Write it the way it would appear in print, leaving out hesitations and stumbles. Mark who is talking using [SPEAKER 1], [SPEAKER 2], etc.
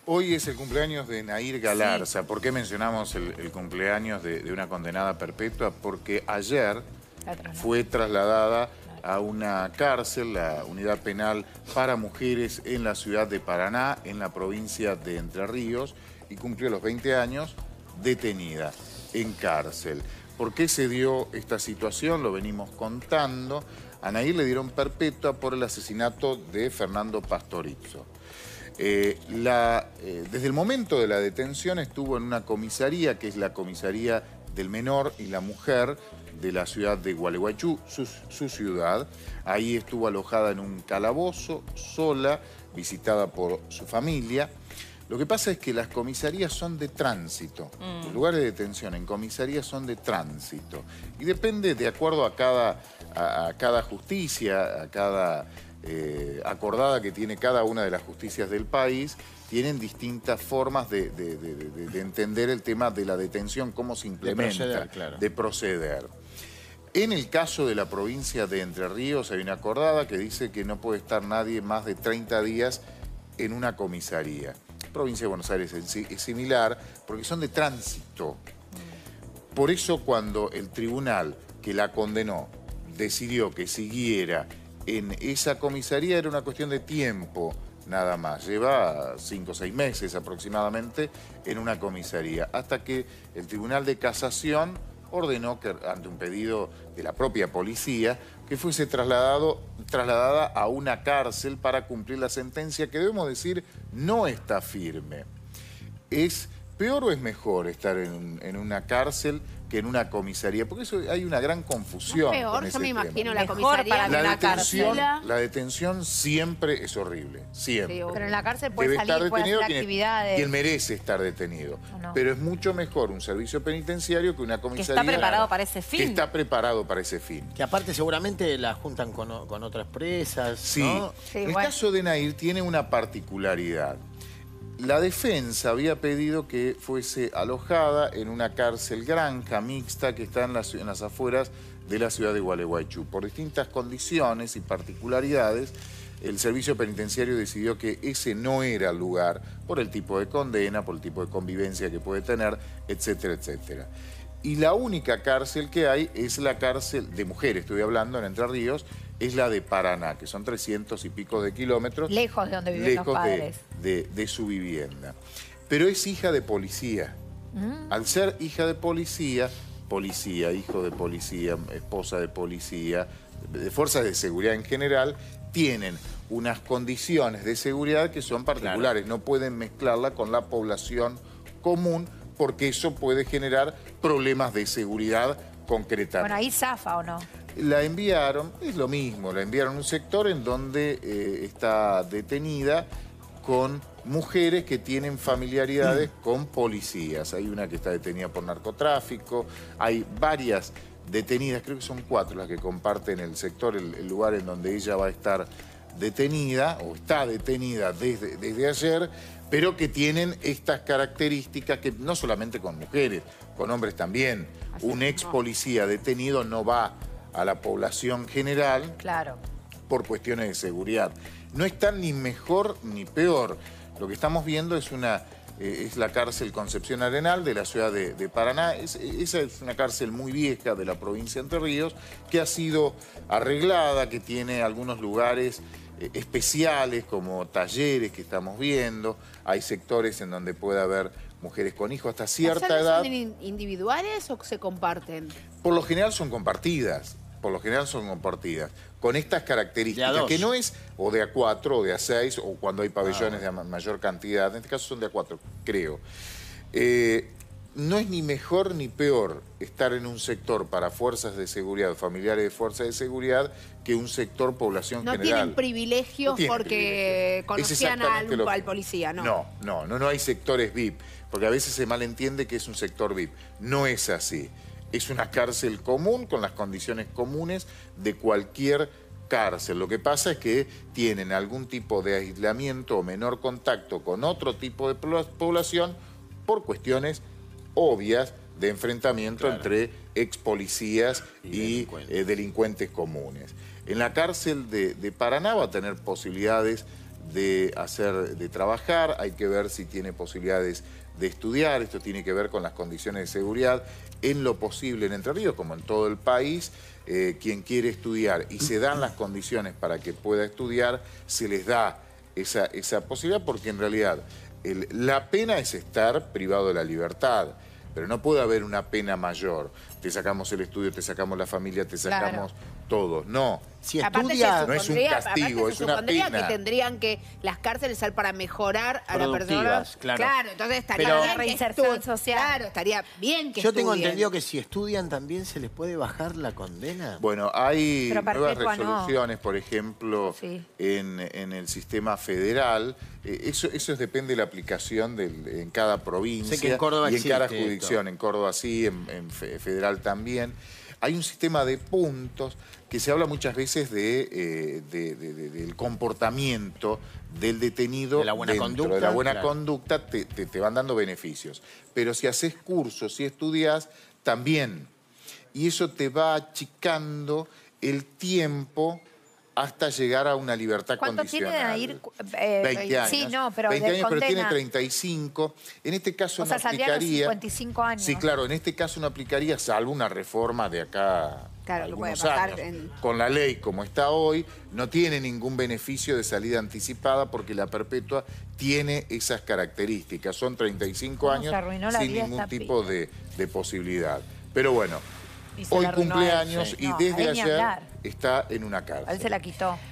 [SPEAKER 1] Hoy es el cumpleaños de Nair Galarza. Sí. ¿Por qué mencionamos el cumpleaños de una condenada perpetua? Porque ayer fue trasladada a una cárcel, la unidad penal para mujeres en la ciudad de Paraná, en la provincia de Entre Ríos, y cumplió los 20 años detenida en cárcel. ¿Por qué se dio esta situación? Lo venimos contando. A Nair le dieron perpetua por el asesinato de Fernando Pastorizo. Desde el momento de la detención estuvo en una comisaría, que es la comisaría del menor y la mujer de la ciudad de Gualeguaychú, su ciudad. Ahí estuvo alojada en un calabozo, sola, visitada por su familia. Lo que pasa es que las comisarías son de tránsito. Los lugares de detención en comisarías son de tránsito. Y depende, de acuerdo a cada justicia, a cada acordada que tiene cada una de las justicias del país, tienen distintas formas de entender el tema de la detención, cómo se implementa, de proceder. En el caso de la provincia de Entre Ríos hay una acordada que dice que no puede estar nadie más de 30 días en una comisaría. La provincia de Buenos Aires es similar porque son de tránsito. Por eso cuando el tribunal que la condenó decidió que siguiera en esa comisaría era una cuestión de tiempo nada más. Lleva 5 o 6 meses aproximadamente en una comisaría, hasta que el Tribunal de Casación ordenó que, ante un pedido de la propia policía, que fuese trasladada a una cárcel para cumplir la sentencia, que debemos decir no está firme. ¿Es peor o es mejor estar en una cárcel que en una comisaría? Porque eso hay una gran confusión.
[SPEAKER 2] No es peor, yo me imagino la
[SPEAKER 3] mejor
[SPEAKER 2] comisaría
[SPEAKER 3] para
[SPEAKER 2] que la cárcel.
[SPEAKER 1] La detención siempre es horrible, siempre.
[SPEAKER 2] Sí,
[SPEAKER 3] pero en la cárcel puede
[SPEAKER 1] Debe
[SPEAKER 3] salir,
[SPEAKER 1] estar
[SPEAKER 3] puede
[SPEAKER 1] detenido
[SPEAKER 3] hacer actividades.
[SPEAKER 1] quien merece estar detenido.
[SPEAKER 3] No.
[SPEAKER 1] Pero es mucho mejor un servicio penitenciario que una comisaría.
[SPEAKER 3] Que está preparado para ese fin.
[SPEAKER 1] Que está preparado para ese fin.
[SPEAKER 4] Que aparte seguramente la juntan con otras presas,
[SPEAKER 1] Sí.
[SPEAKER 4] ¿no?
[SPEAKER 3] Sí,
[SPEAKER 1] El
[SPEAKER 3] bueno.
[SPEAKER 1] caso de Nair tiene una particularidad. La defensa había pedido que fuese alojada en una cárcel granja mixta que está en las afueras de la ciudad de Gualeguaychú. Por distintas condiciones y particularidades, el servicio penitenciario decidió que ese no era el lugar por el tipo de condena, por el tipo de convivencia que puede tener, etcétera, etcétera. Y la única cárcel que hay es la cárcel de mujeres, estoy hablando, en Entre Ríos, es la de Paraná, que son 300 y pico de kilómetros.
[SPEAKER 3] Lejos de donde viven los padres.
[SPEAKER 1] De su vivienda. Pero es hija de policía. Al ser hija de policía, hijo de policía, esposa de policía, de fuerzas de seguridad en general, tienen unas condiciones de seguridad que son particulares. No pueden mezclarla con la población común porque eso puede generar problemas de seguridad concretamente.
[SPEAKER 3] Bueno, ahí zafa, ¿o no?
[SPEAKER 1] La enviaron, es lo mismo, la enviaron a un sector en donde está detenida con mujeres que tienen familiaridades con policías. Hay una que está detenida por narcotráfico, hay varias detenidas, creo que son 4 las que comparten el sector, el lugar en donde ella va a estar detenida, o está detenida desde ayer, pero que tienen estas características que no solamente con mujeres, con hombres también. Un ex policía detenido no va a la población general,
[SPEAKER 3] claro,
[SPEAKER 1] por cuestiones de seguridad. No están ni mejor ni peor. Lo que estamos viendo es la cárcel Concepción Arenal de la ciudad de Paraná. Esa es una cárcel muy vieja de la provincia de Entre Ríos, que ha sido arreglada, que tiene algunos lugares especiales como talleres que estamos viendo. Hay sectores en donde puede haber mujeres con hijos hasta cierta edad.
[SPEAKER 2] ¿Son individuales o se comparten?
[SPEAKER 1] Por lo general son compartidas. Con estas características, que no es o de A4 o de A6 o cuando hay pabellones de mayor cantidad. En este caso son de A4, creo. No es ni mejor ni peor estar en un sector para fuerzas de seguridad, familiares de fuerzas de seguridad, que un sector población general.
[SPEAKER 2] No tienen privilegios porque conocían al policía, ¿no?
[SPEAKER 1] No hay sectores VIP, porque a veces se malentiende que es un sector VIP. No es así. Es una cárcel común con las condiciones comunes de cualquier cárcel. Lo que pasa es que tienen algún tipo de aislamiento o menor contacto con otro tipo de población por cuestiones obvias de enfrentamiento entre ex policías y delincuentes comunes. En la cárcel de Paraná va a tener posibilidades de trabajar, hay que ver si tiene posibilidades de estudiar. Esto tiene que ver con las condiciones de seguridad. En lo posible en Entre Ríos, como en todo el país, quien quiere estudiar y se dan las condiciones para que pueda estudiar, se les da esa posibilidad, porque en realidad la pena es estar privado de la libertad, pero no puede haber una pena mayor. Te sacamos el estudio, te sacamos la familia, te sacamos todo. No.
[SPEAKER 4] Si estudia,
[SPEAKER 1] no es un castigo, es una pena.
[SPEAKER 2] Que tendrían que las cárceles ser para mejorar a la persona.
[SPEAKER 4] Claro,
[SPEAKER 2] entonces estaría
[SPEAKER 3] pero
[SPEAKER 2] bien
[SPEAKER 3] reinserción social.
[SPEAKER 2] Claro, estaría bien que
[SPEAKER 4] yo tengo
[SPEAKER 2] estudien.
[SPEAKER 4] entendido que si estudian también se les puede bajar la condena.
[SPEAKER 1] Bueno, hay nuevas resoluciones,
[SPEAKER 3] no.
[SPEAKER 1] por ejemplo, en el sistema federal. Eso depende de la aplicación en cada provincia.
[SPEAKER 4] Sé que en Córdoba
[SPEAKER 1] y en cada
[SPEAKER 4] existe
[SPEAKER 1] jurisdicción. En Córdoba sí, en federal también. Hay un sistema de puntos que se habla muchas veces del comportamiento del detenido.
[SPEAKER 4] De la buena conducta.
[SPEAKER 1] De la buena conducta te van dando beneficios. Pero si haces cursos, si estudias, también. Y eso te va achicando el tiempo hasta llegar a una libertad condicional.
[SPEAKER 3] ¿Cuánto tiene de ir?
[SPEAKER 1] 20 años.
[SPEAKER 3] Sí, no, pero
[SPEAKER 1] 20 años, pero tiene
[SPEAKER 3] condena.
[SPEAKER 1] 35. En este caso
[SPEAKER 3] O sea,
[SPEAKER 1] no
[SPEAKER 3] saldría a los
[SPEAKER 1] aplicaría.
[SPEAKER 3] 55 años.
[SPEAKER 1] Sí, claro, en este caso no aplicaría, salvo una reforma de acá
[SPEAKER 2] Claro, que puede
[SPEAKER 1] algunos
[SPEAKER 2] pasar
[SPEAKER 1] años. Con la ley como está hoy, no tiene ningún beneficio de salida anticipada porque la perpetua tiene esas características. Son 35
[SPEAKER 3] ¿Cómo
[SPEAKER 1] años
[SPEAKER 3] se arruinó la
[SPEAKER 1] sin
[SPEAKER 3] vida
[SPEAKER 1] ningún
[SPEAKER 3] esta
[SPEAKER 1] tipo de posibilidad. Pero bueno,
[SPEAKER 3] Y se
[SPEAKER 1] hoy
[SPEAKER 3] la arruinó
[SPEAKER 1] cumple
[SPEAKER 3] a él,
[SPEAKER 1] años
[SPEAKER 3] sí.
[SPEAKER 1] y
[SPEAKER 3] No,
[SPEAKER 1] desde
[SPEAKER 3] a él ni
[SPEAKER 1] ayer
[SPEAKER 3] hablar.
[SPEAKER 1] está en una
[SPEAKER 3] A él
[SPEAKER 1] cárcel.
[SPEAKER 3] se la quitó.